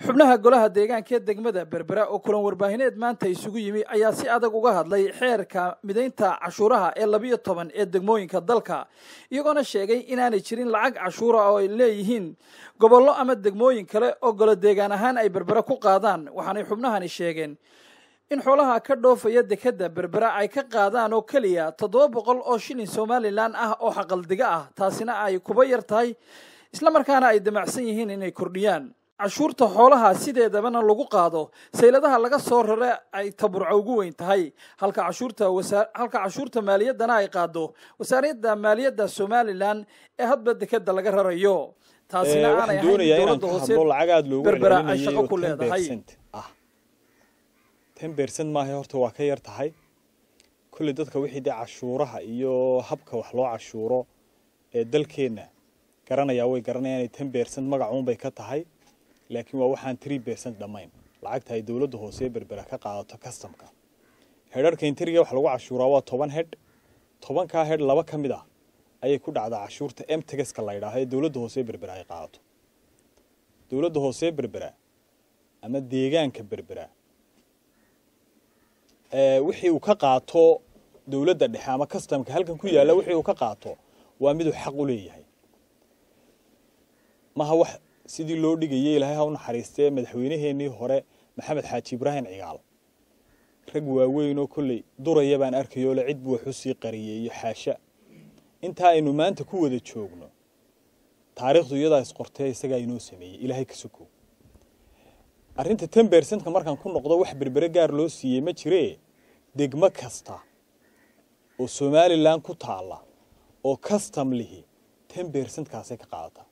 xubnaha golaha deegaanka ee degmada Berbera oo kulan warbaahineed maanta isugu yimi ayaa si adag uga hadlay xeerka mideynta cashuuraha ee 12 ee degmooyinka dalka iyagoona sheegay inaanay jirin lacag cashuura oo ay leeyihiin gobollo ama degmooyin kale oo golo deegaan ahaan ay Berbera ku qaadaan waxaanay xubnahani sheegeen in xoolaha ka dhoofaya dekada Berbera ay ka qaadaan oo kaliya 700 oo shilin Somaliland ah oo xaqaldiga ah taasina ay kuba yar tahay isla markaana ay damacsan yihiin inay kordhiyaan cashuurta xoolaha sideedabana lagu qaado sayladaha laga soo raray ay taburco ugu weyn tahay halka cashuurta maaliyadana ay qaado wasaaradda maaliyadda Somaliland ee hadba dekada laga rarayo taasina aanay ahayn dowladda hoose Berbera ay shaqo ku leedahay 10% maahay horta waa ka yar tahay kulli dadka wixii cashuuraha iyo habka wax loo cashuuro ee dalkeena garanaya way garanayaan 10% magacuun bay ka tahay laakiin waa waxaan 3% dhamayn lacagta ay dawladda hoose Berbera ka qaadato customka heerarka interiga wax lagu cashuuraa waa 10 head 10 ka head laba kamid ah ayay ku dhacdaa cashuurta MTX-ka la yiraahdo dawladda hoose Berbera ay qaadato dawladda hoose Berbera ama deegaanka Berbera wixii uu ka qaato dawladda dhexe ama customka halkan ku yaala wixii uu ka qaato waa mid uu xaq u leeyahay ma wax sidii loo dhigayay Ilaahay ha u naxariistay madaxweynaheenii hore Maxamed Xaaji Ibrahim Cigaal rag waaweyn oo kulli duraya baan arkayo la cid buu wax u sii qariyay iyo xaasha inta aynu maanta ku wada joogno taariikhdu iyada isqortay isaga inoo sameeyay Ilaahay ka suko arinta 10% ka markaan ku noqdo wax Berbera gaar loo siiyay ma jiree degmo kasta oo Somaliland ku taala oo custom lihi 10% kaasay ka qaadata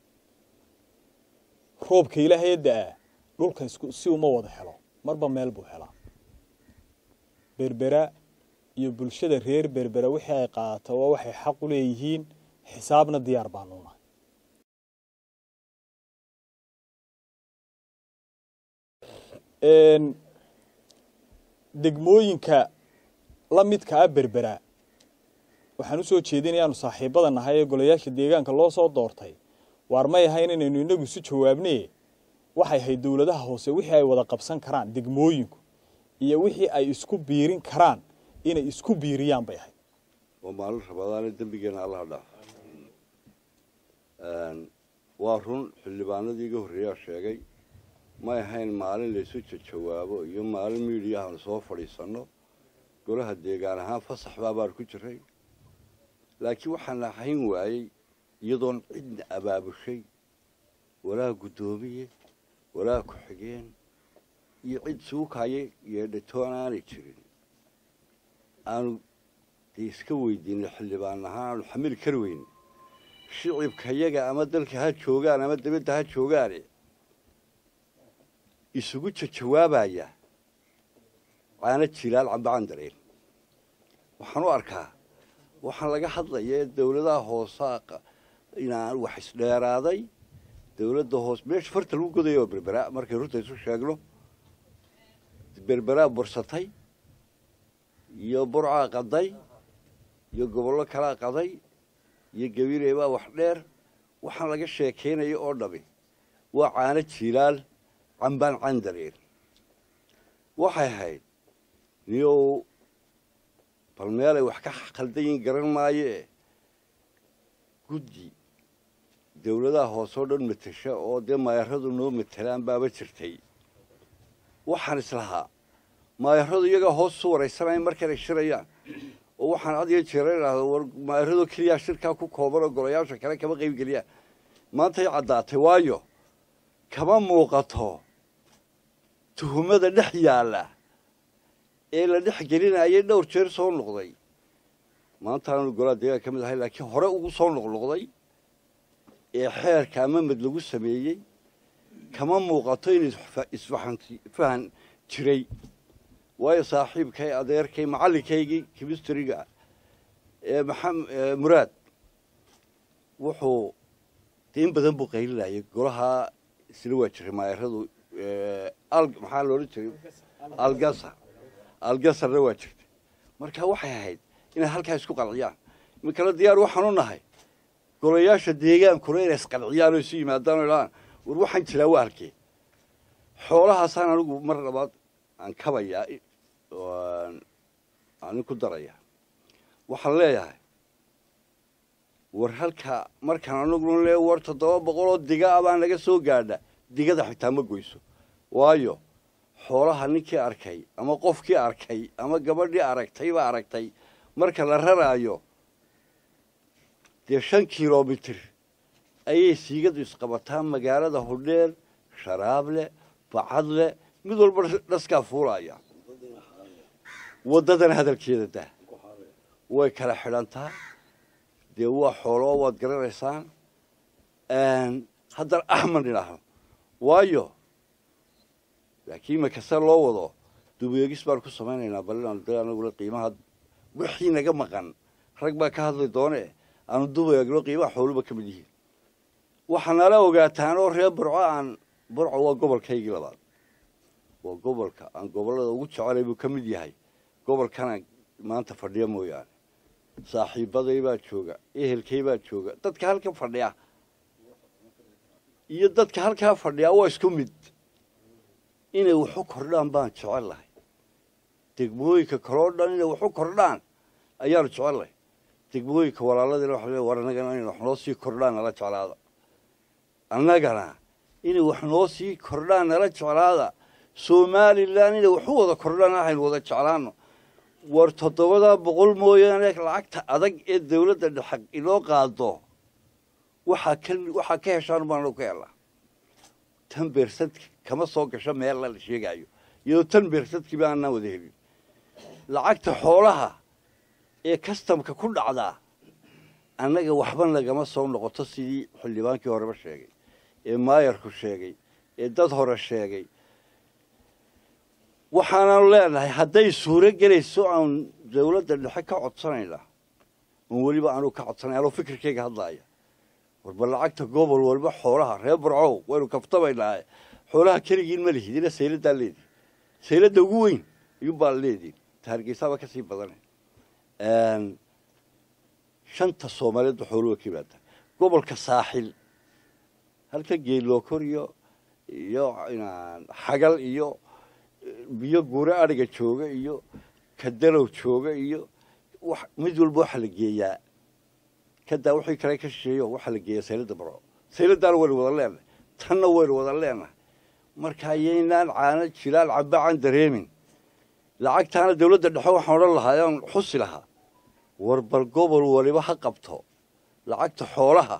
roobka Ilaahay daa dhulka isku si uma wada helo marba meel buu helaa Berbera iyo bulshada reer Berbera wixii ay qaadato waa waxay xaq u leeyihiin xisaabna diyaar baan u nahay degmooyinka la midka ah Berbera waxaan u soo jeedinayaa saaxiibada nahay ee golayaasha deegaanka loo soo doortay war ma yahayn inaynu inagu si jawaabnee waxay hay dawladaha hoose wixii ay wada qabsan karaan degmooyinku iyo wixii ay isku biirin karaan inay isku biiriyaan bay ahay oo maalin rabadaan dambigeena Allah dhaaf waa run xildhibaanadii iga horreeyay sheegay ma yahayn maalin la isu jawaabo iyo maalin miidiyaha soo fadhiisano golaha deegaan ahaan fasax baa ku jiray laakiin waxaan ahayn waayay iyadoon cid abaabushay walaa gudoomiye walaa ku xigeen iyo cid suuqaye iyo dhatoonaan jirin aanu iska weydiinay xildhibaan ahaan xamil karweyn shicibka yaga ama dalka ha joogaan ama dibadda ha joogaan isugu jawaabaya waana jilaal cabaan dareen waxaan u arkaa waxaan laga hadlayaa dawladaha hoosaaqa inaan wax isdheeraaday dawladda hoos meesh farta lagu godayo Berbera markay runta isu sheegno Berbera bursatay iyo burca qaday iyo gobollo kala qaday iyo gabireeba wax dheer waxaan laga sheekeynayo oo dhabi waa caana jilaal cambaan candareen waxay ahayd niyo balmeelay wax ka khaldayin garan maaye guddi dawladaha hoose oo dhan matasha oo maayaradu noo matalaan baaba jirtay waxaan islahaa maayaradu iyaga hoos u wareysanay markay shirayaan oo waxaan cad iyo jeeraynaado war maayaradu kaliya shirka ku kooban oo golayaasha kale kama qayb galiya maanta ay cadaatay waayo kama muuqato tuhumada dhex yaala ee la dhex gelinayay dhowr jeer soo noqday maanta aanu golaha deegaanka kamid ahay laakiin hore ugu soo noqday ee xeerka ama mid lagu sameeyay kama muuqato in isfahan jiray waayo saaxiibkay adeerkay macallinkaygi chemistry-ga ee Muraad wuxuu tiin badan buu qaylinayay golaha isla wajiray maayaradu maxaa loo jiray algasarna waa jirtay marka waxay ahayd inay halkaa isku qalciyaan inkala diyaar waxaan u nahay golayaasha deegaankuna inay isqalciyaan oo isu yimaadaan oo war waxaan jiraa waa halkee xoolahaasaan anigu mar labaad aan kabayaa aan ku daraya waxaan leeyahay war halka markaan anaguna leeyahay war 700 oo diga ah baa naga soo gaadha digada xitaa ma goyso waayo xoolaha ninkii arkay ama qofkii arkay ama gabadhii aragtay baa aragtay marka la raraayo 5 kilomitir ayay siigadu isqabataa magaalada Hodheer Sharaable Bacadle mid walba dhaska fuulaya wadadan hadalkeeda way kala xirantaa dee waa xoolo wad garanaysaan hadda Ahmed ilaaho waayo laakiin ma kasa loo wado dubeegis baan ku sameeynaa balan anagu qiimaha wixii naga maqan rag baa ka hadlay doone aanu dubeeglo qiimaha xooluba ka mid yihiin waxaan la ogaataan oo reer burco waa gobolkaygii labaad waa gobolka aan gobolada ugu jecelay buu ka mid yahay gobolkana maanta fadhiya mooyaan saaxiibaday baa jooga ehelkay baa jooga dadka halka fadhiya iyo dadka halka fadhiya waa isku mid inay wax u kordhaan baan jecelahay degmooyinka kordhaan inay wax u kordhaan ayaan jecelahay degmooyinka walaaladina waxa leeyahay waranaga inay wax noo sii kordhaan la jecelaada annagana inay wax noo sii kordhaan la jecelaada Somaliland inay wax wada kordhaan ahayn wada jecelaano war 700 mooyaane lacagta adag ee dawladda dhaxaq inoo qaado waxa ka heshaan baan ku helaa 10% kama soo gasho meel la sheegayo iyo 10% baan wada helin lacagta xoolaha ee customka ku dhacda annaga waxba lagama soo noqoto sidii xildhibaankii horeba sheegay ee maayarku sheegay ee dad hore sheegay waxaan leenahay haday suura galayso aan dawladda dhexe ka codsanayna oo waliba aanu ka codsanayo fikirkayga hadlaaya warba lacagta gobol walba xoolaha reer burco waynu kaftabaynaa xoolaha kaligiin ma lihidina seylada leedii seylada ugu weyn iyo baa leedii taargeysaba ka sii badan shanta Soomaaliyeed xooluhu kibaata gobolka saaxil halka geelo koriyo iyo inaan xagal iyo biyo guura ariga jooga iyo kadalow jooga iyo wax mid walba waxa la geeyaa kada wixii kale ka shisheeyo waxa la geeyaa seylada burco seylada way wada leedahay tanna way wada leedahay marka ayeenan caana jilaal cabaan dareemin lacagtaana dawladda dhexe waxaan oran lahaa xusi lahaa war bal gobol waliba ha qabto lacagta xoolaha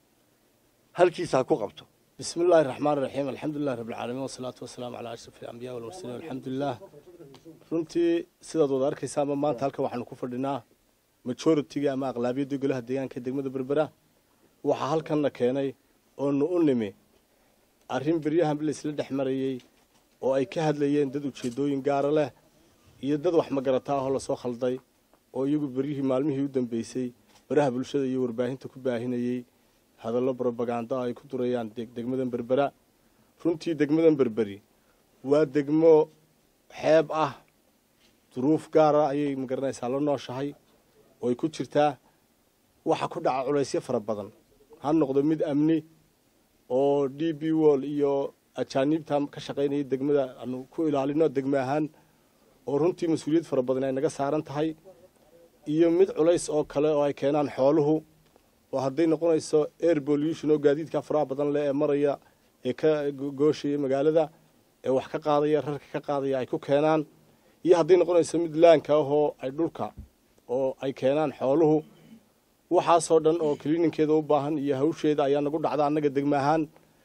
halkiisa ku qabto بسم الله الرحمن الرحيم الحمد لله رب العالمين والصلاة والسلام على أشرف الأنبياء والمرسلين والحمد لله runtii sidaad wada arkaysaaba maanta halka waxaanu ku fadhinaa majority-ga ama aqlaabiyadda golaha deegaanka degmada Berbera waxa halkan la keenay oo u nimi arrin bariyahan la isla dhaxmarayay oo ay ka hadlayeen dad ujeedooyin gaar ah leh iyo dad wax magarataa oo la soo khalday oo iyagu bariyihii maalmihii u dambeysay baraha bulshada iyo warbaahinta ku baahinayay hadallo propaganda ay ku durayaan degmadan Berbera runtii degmadan Berberi waa degmo xeeb ah duruuf gaar ah ayay magaranaysaa la nooshahay oo ay ku jirtaa waxa ku dhaca culaysyo fara badan ha noqdo mid amni oo DB Wall iyo ajaanibta ka shaqeynaya degmada aanu ku ilaalino degmo ahaan oo runtii mas'uuliyad fara badan ay naga saaran tahay iyo mid culays oo kale oo ay keenaan xooluhu oo haday noqonayso air pollution oo gaadiidka faraha badan leh ee maraya ee ka gooshaya magaalada ee wax ka qaadaya rarka ka qaadaya ay ku keenaan iyo haday noqonayso mid laanka oo ay dhulka oo ay keenaan xooluhu waxa soo dhan oo cleaningeeda u baahan iyo hawsheeda ayaa nagu dhacda anaga degmo ahaan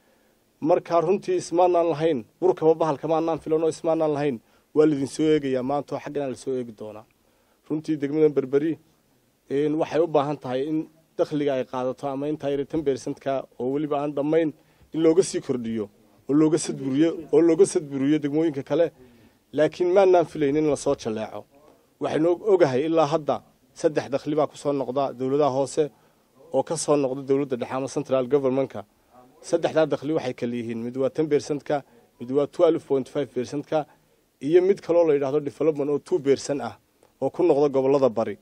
marka runtii ismaanaan lahayn burkaba bahalka maanaan filano ismaanaan lahayn waa lidin soo eegaya maanta xaqana la soo eegi doona runtii degmadan Berberi waxay u baahan tahay in dakhliga ay qaadato ama inta ay 10% ka oo waliba aan dhamayn in looga sii kordhiyo oo looga sadburiyo degmooyinka kale laakiin ma naan filaynin la soo jaleeco waxaynu ogahay ilaa hadda 3 dakhli baa ku soo noqda dawladaha hoose oo ka soo noqda dawladda dhexe ama central government-ka 3 dakhli waxay kala yihiin mid waa 10% ka mid waa 12.5% ka iyo mid kale oo la yiraahdo development oo 2% ah oo ku noqda gobolada bari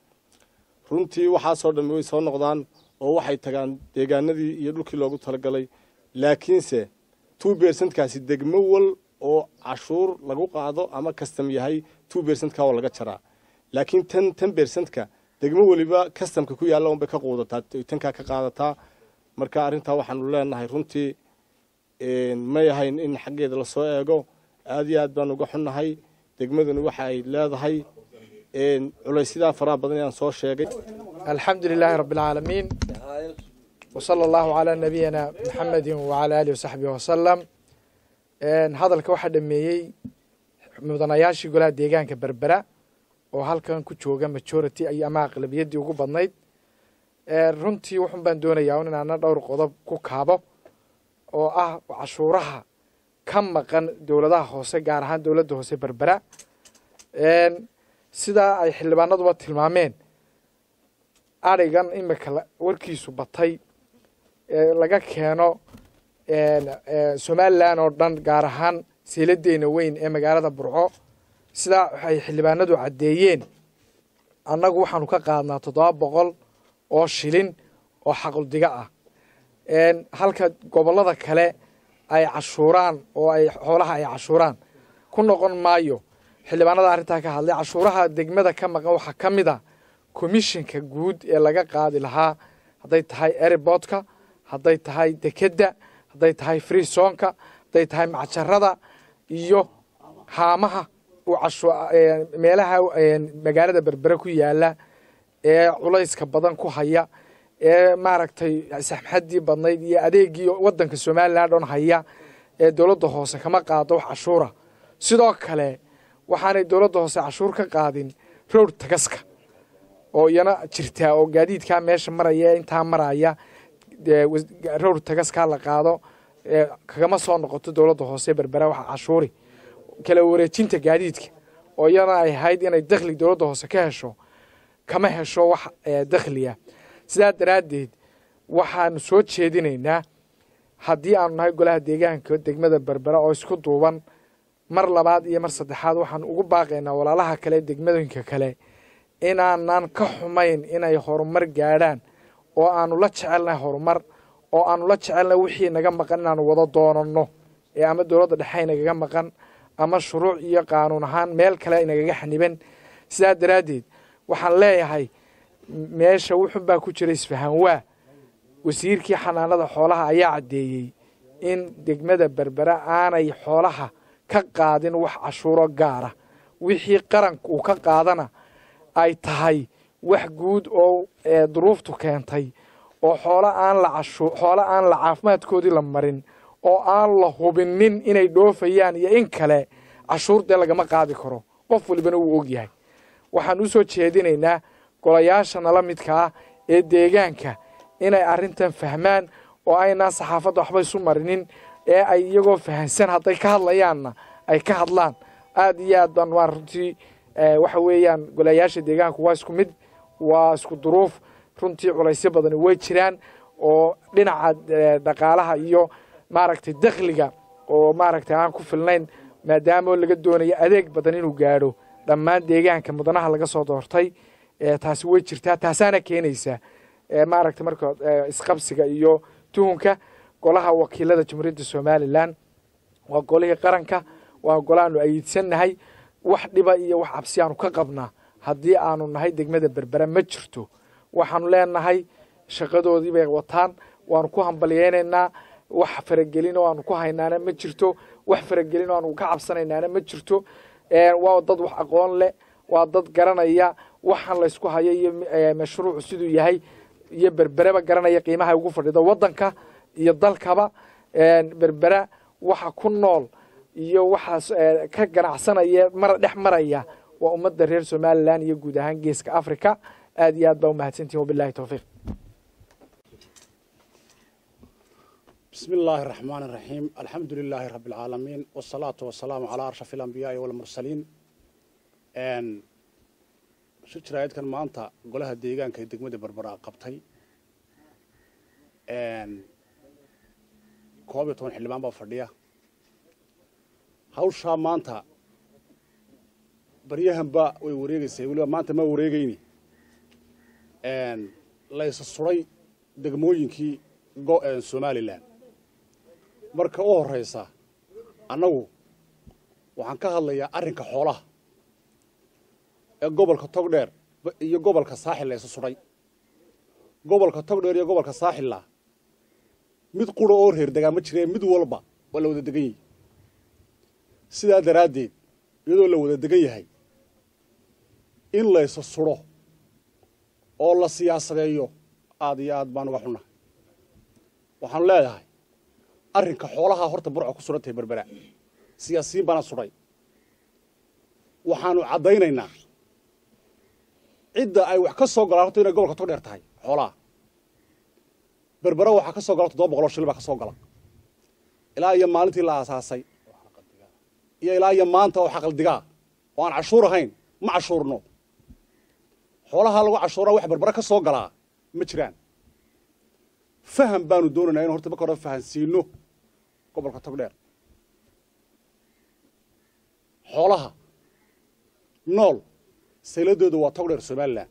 runtii waxa soo dhameeyay soo noqdaan oo waxay tagaan deegaanadii iyo dhulkii loogu talagalay laakiinse 2% kaasi degmo wal oo cashuur lagu qaado ama custom yahay 2% ka oo laga jaraa laakiin 10% ka degmo waliba customka ku yaala oo bay ka quudataa tanka ka qaadataa marka arinta waxaan u leenahay runtii ma yahayn in xageeda la soo eego aad iyo aad baan uga xunnahay degmaduna waxa ay leedahay culaysyada faraha badan aan soo sheegay alxamdulilaahi rabbil caalamiin وصلى الله على نبينا محمد وعلى آله وصحبه وسلم هذا الكوحد دميي مدنياشي قولها ديغان كبربرة وهالكان كوشوغا ماتشورتي أي أما أغلبيدي ugu badnayd runtii waxaan baan doonayaa inaan dhowr qodob ku kaabo oo ah cashuuraha ka maqan dawladaha hoose gaar ahaan dawladda hoose Berbera sida ay xildhibaanaduba tilmaameen arigan imika warkiisu batay laga keeno Somaliland oo dhan gaar ahaan siiladeena weyn ee magaalada Burco sida ay xildhibaanadu cadeeyeen annagu waxaanu ka qaadnaa 700 oo shilin oo xaqul diga ah halka gobolada kale ay cashuuraan oo ay xoolaha ay cashuuraan ku noqon maayo xildhibaanada arinta ka hadlay cashuuraha degmada ka maqan waxa kamida commissionka guud ee laga qaadi lahaa haday tahay airportka haday tahay dekeda haday tahay free zonka haday tahay macajarada iyo haamaha oo meelaha magaalada Berbera ku yaala ee culayska badan ku haya ee maaragtay saxmadii badnayd iyo adeegii wadanka Soomaaliland oo haya ee dawladda hoose kama qaado wax cashuura sidoo kale waxaanay dawladda hoose cashuur ka qaadin road tagaska oo yana jirta oo gaadiidka meesha maraya inta maraya road tagaska la qaado kagama soo noqoto dawladda hoose Berbera waxa cashuuri kala wareejinta gaadiidka oo yana ay hayd inay dakhli dawladda hoose ka hesho kama hesho wax dakhliya sidaa daraadeed waxaan soo jeedinaynaa haddii aanu nahay golaha deegaanka degmada Berbera oo isku duuban mar labaad iyo mar saddexaad waxaan ugu baaqaynaa walaalaha kale degmadooyinka kale inaanan ka xumayn inay horumar gaadhaan oo aanu la jecelnahay horumar oo aanu la jecelnahay wixii naga maqan inaanu wada doonano ee ama dawladda dhexe inaga maqan ama shuruuc iyo qaanuun ahaan meel kale inaga xaniban sidaa daraadeed waxaan leeyahay meesha wuxuu baa ku jiray isfahan waa wasiirkii xanaanada xoolaha ayaa cadeeyay in degmada Berbera aanay xoolaha ka qaadin wax cashuuro gaara wixii qaranku uu ka qaadana ay tahay wax guud oo duruuftu keentay oo xoolo aan la caafimaadkoodii la marin oo aan la hubinin inay dhoofayaan iyo in kale cashuurta lagama qaadi karo qof walibana uu og yahay waxaan u soo jeedinaynaa golayaasha nala midka ah ee deegaanka inay arintan fahmaan oo ayna saxaafadda waxba isu marinin ee ay iyagoo fahansan haday ka hadlayaanna ay ka hadlaan aad iyo aad baan waa runtii waxa weeyaan golayaasha deegaanka waa isku mid waa isku duruuf runtii culaysyo badan way jiraan oo dhinaca dhaqaalaha iyo maaragtay dakhliga oo maaragtay aan ku filnayn maadaama laga doonayo adeeg badan inuu gaadho dhammaan deegaanka mudanaha laga soo doortay taasi way jirtaa taasaana keenaysa maaragtay marka isqabsiga iyo tuhunka golaha wakiilada Jamhuuriyadda Soomaaliland waa golihii qaranka waa golaanu ayidsanahay wax dhiba iyo wax cabsi aanu ka qabnaa haddii aanu nahay degmada Berbera ma jirto waxaanu leenahay shaqadoodii bay wataan waanu ku hambalyeynaa wax faragelin oo aanu ku haynaana ma jirto wax faragelin oo aanu ka cabsanaynaana ma jirto waa dad wax aqoon leh waa dad garanaya waxaan la isku hayo iyo mashruuc sidoo yahay iyo Berberaba garanaya qiimaha ugu fadhido wadanka iyo dalkaba Berbera waxa ku nool iyo waxa ka ganacsanaya mar dhex maraya waa ummadda reer Somaliland iyo guud ahaan geeska Afrika aad iyo aad baa u mahadsantiin wabillahi tawfiiq بسم الله الرحمن الرحيم الحمد لله رب العالمين والصلاة والسلام على أشرف الأنبياء والمرسلين شجرة كان مانتا قولها ديجان كي دقمة بربرة قبطي كوبيتون حلمان بفردية هاوشا مانتا بريهم با ويوريجي سيقولوا مانتا ما وريجيني ليس الصري دقموين كي جو سومالي لان marka u horeysa annagu waxaan ka hadlayaa arrinka xoolaha ee gobolka Togdheer iyo gobolka Saaxil la isu suray gobolka Togdheer iyo gobolka Saaxil mid quro oo reer dagaama jireen mid walba waa la wada degan yahay sidaa daraadeed iyadoo la wada degan yahay in la isu suro oo la siyaasadeeyo aad iyo aad baan uga xunnahay waxaan leeyahay arrinka xoolaha horta burco ku surantay berbera siyaasiyiin baana suray waxaanu caddaynaynaa cidda ay wax ka soo galaan horta inay gobolka Togdheer tahay xoolaha berbera waxaa ka soo gala 700 shilin baa ka soo gala ilaa iyo maalintii la aasaasay iyo ilaa iyo maanta oo xaqaldigaa oo aan cashuur ahayn ma cashuurno xoolaha lagu cashuuraa wax berbera ka soo galaa ma jiraan faham baanu doonaynaa in horta marka hore fahansiino gobolka Togdheer xoolaha nool sayladoodu waa Togdheer Soomaaliland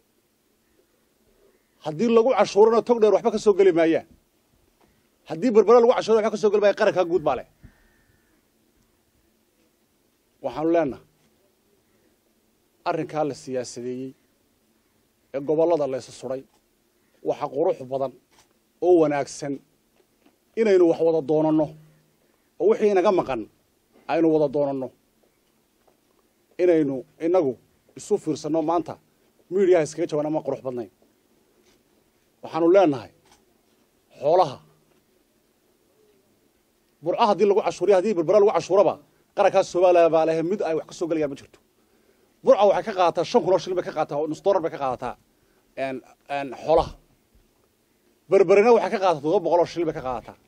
haddii lagu cashuurana Togdheer waxba ka soo gali maayaan haddii berbera lagu cashuuro waxba ka soo gali maayaan qaranka guud baa leh waxaanu leenahay arrinkaa la siyaasadeeyey ee gobollada la isu suray waxa qurux badan oo wanaagsan inaynu wax wada doonanno oo wixii inaga maqan aynu wada doonanno inaynu inagu isu fiirsanno maanta miidiyaha iskaga jawaan ama qurux badnayn waxaanu leenahay xoolaha burca haddii lagu cashuuriyo haddii berbera lagu cashuuraba qarankaas Soomaaliya baa leh mid ay wax ka soo galayaan ma jirto burca waxay ka qaadataa 5,000 shilin bay ka qaadataa oo nus dollar bay ka qaadataa xoolaha berberina waxay ka qaadataa 700 shilin bay ka qaadataa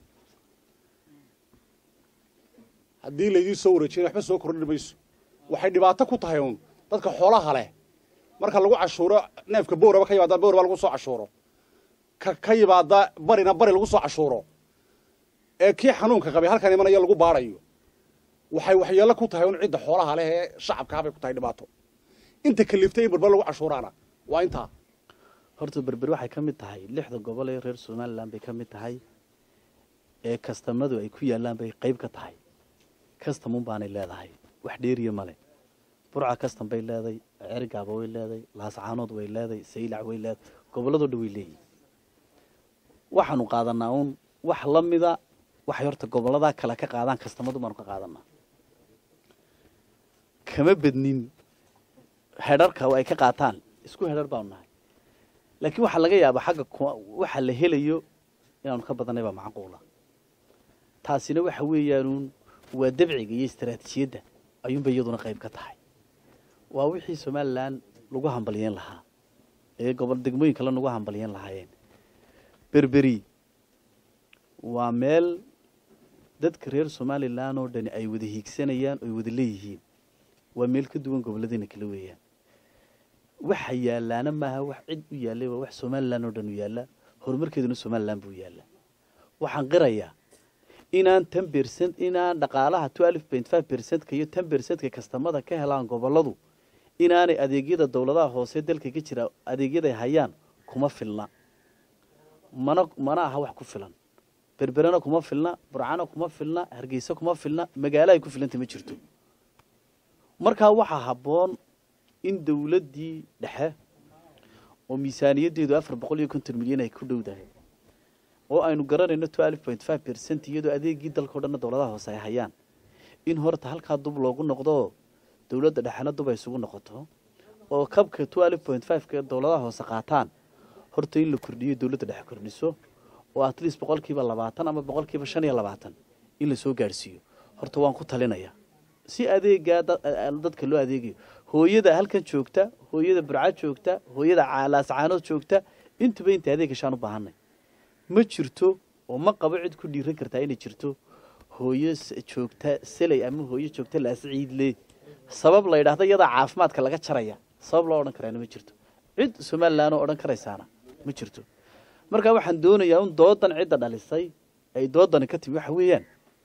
haddii la idin soo wareejin waxba soo kordhin mayso waxay dhibaato ku tahay uun dadka xoolaha leh marka lagu cashuuro neefka booraba ka yimaada booraba lagu soo cashuuro ka yimaada barina bari lagu soo cashuuro ee kii xanuunka qabay halkan imanaya lagu baarayo waxay waxyeello ku tahay uun cidda xoolaha leh ee shacabka bay ku tahay dhibaato inta kaliftay in berber lagu cashuuraana waa intaa horta berber waxay ka mid tahay 6 gobol ee reer Soomaaliland bay ka mid tahay ee kastamadu ay ku yaalaan bay qayb ka tahay kastamun baanay leedahay wax dheeriyo male burca kastam bay leedahay Cergaabo way leedahay Laascaanood way leedahay Saylac way leedahay gobolada dhow way leeyihiin waxaanu qaadanaa uun wax la mida wax horta gobolada kala ka qaadaan kastamadu baanu ka qaadanaa kama badnin heerarka ay ka qaataan isku heerar baan nahay laakiin waxa laga yaabaa xagga waxa la helayo inaanu ka badanay ba macquula taasina waxa weeyaan waa dabciga iyo istaraatiijiyada ayuun bay iyaduna qayb ka tahay waa wixii Soomaaliland lagu hambaliyeen lahaa ee gobol degmooyinka la lagu hambaliyeen lahaayeen berberi waa meel dadka reer Soomaaliland oo dhan ay wada hiigsanayaan oo wada leeyihiin waa meel ka duwan goboladina kala weeyaan waxa yaalaana maaha wax cid u yaalay wax Soomaaliland oo dhan u yaala horumarkeeduna Soomaaliland buu yaala waxaan qirayaa inaan 10% inaan dhaqaalaha 12.5% ka iyo 10% ka kastamada ka helaan goboladu inaanay adeegyada dawladaha hoose dalka ka jira adeegyada hayaan kuma filna mana aha wax ku filan berberana kuma filna burcana kuma filna hargeysa kuma filna magaalo ay ku filantay ma jirto marka waxa haboon in dawladii dhexe oo miisaaniyadeedu 450 milyan ay ku dhowdahay oo aynu garanayno 12.5% iyadoo adeegii dalka oo dhan dawladaha hoose ay hayaan in horta halka dub loogu noqdo dawladda dhexana dub ay isugu noqoto oo kabka 12.5 ka dawladaha hoose qaataan horta in la kordhiyo dawladda dhexe kordhiso oo at least 20% ama 25% in la soo gaarsiiyo horta waan ku talinayaa si adeega dadka loo adeegayo hooyada halkan joogta hooyada burca joogta hooyada Laascaanood joogta intuba inta adeeg gashaan u baahanay ma jirto oo ma qabo cid ku dhiiran kartaa inay jirto hooyo joogta salay ama hooyo joogta Laasciidle sabab la yiraahdo iyada caafimaadka laga jaraya sabab loo oran karaa ma jirto cid Soomaaliland oo oran karaysaana ma jirto marka waxaan doonayaa in doodan cid dhalisay ay doodan ka timi waxa weeyaan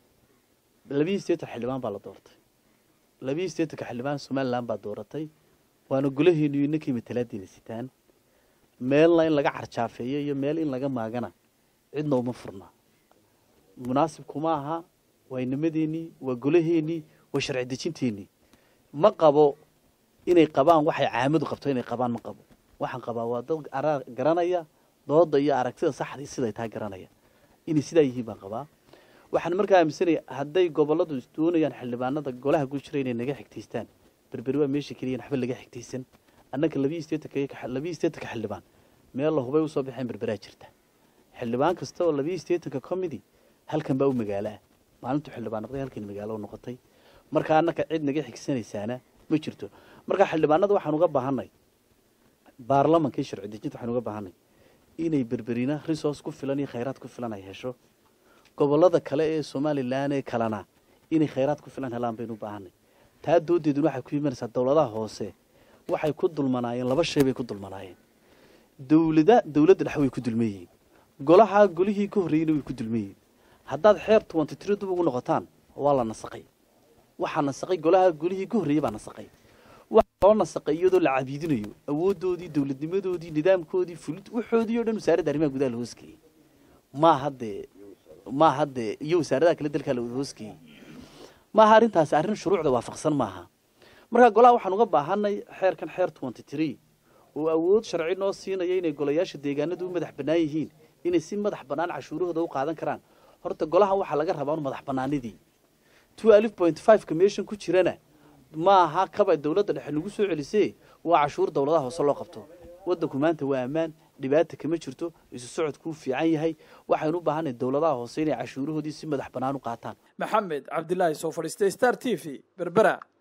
2 xildhibaan baa la doortay 2 ka xildhibaan Soomaaliland baa dooratay waana gulaheenu ninkii matalaadiina sitaan meel in laga carjaafeeyo iyo meel in laga maagana cidna uma furna munaasib kuma aha waa inamadeenii waa golaheennii waa sharci dejinteennii ma qabo inay qabaan waxay caamadu qabto inay qabaan ma qabo waxaan qabaa waa dad garanaya dooda iyo aragtida saxdii siday tahay garanaya inay sidaa yihiin baan qabaa waxaan markaa aaminsanaya hadday gobolladu doonayaan xildhibaanada golaha ku jira inay naga xigtaystaan berberi waa meesha keliya waxba laga xigtaysan annaka 2 xildhibaan meel la hubay u soo baxeen berberaa jirta xildhibaan kasta oo 2 committee halkan baa u magaalaa maalintu xildhibaan noqday halkan magaalo noqotay marka annaka cid naga xigsanaysaana ma jirto marka xildhibaanada waxaan uga baahanay baarlamaanka sharci dejinta waxaan uga baahanay inay berberina resource ku filan iyo kheyraad ku filan ay hesho gobollada kale ee Soomaaliland ee kalena inay kheyraad ku filan helaan baynu u baahanay taa doodeeduna waxay ku yimaanaysaa dawladaha hoose waxay ku dulmanaayeen laba shay bay ku dulmanaayeen dawladda dhexe way ku dulmeeyeen golaha golihii ka horreeyay way ku dulmeeyeen haddaad xeer 23 dib ugu noqotaan waa la nasaqay waxa nasaqay golaha golihii ka horreeyay baa nasaqay waxa loo nasaqay iyadoo la cabiidinayo awoodoodii dawladnimadoodii nidaamkoodii fulid waxoodii oo dhan wasaaradda arrimaha gudaha la hooskiyay ma hadde iyo wasaaradda kale dalka la hooskiyay ma arintaas arrin shuruucda waafaqsan maaha marka golaha waxaan uga baahanay xeerkan xeer 23 oo awood sharci noo siinaya inay golayaasha deegaanadu madax banaan yihiin inay si madax banaan cashuurahooda u qaadan karaan horta golaha waxa laga rabaa madax banaanidii 12.5 commission ku jirana ma aha kaba dawladda dhexe lagu soo celisay waa cashuur dawladaha hoose loo qabto wadanku maanta waa amaan dhibaato kama jirto isu socodku fiican yahay waxaynu u baahanay dawladaha hoose inay cashuurahoodii si madax banaan u qaataan maxamed cabdilaahi soo fadhiistay Star TV berbera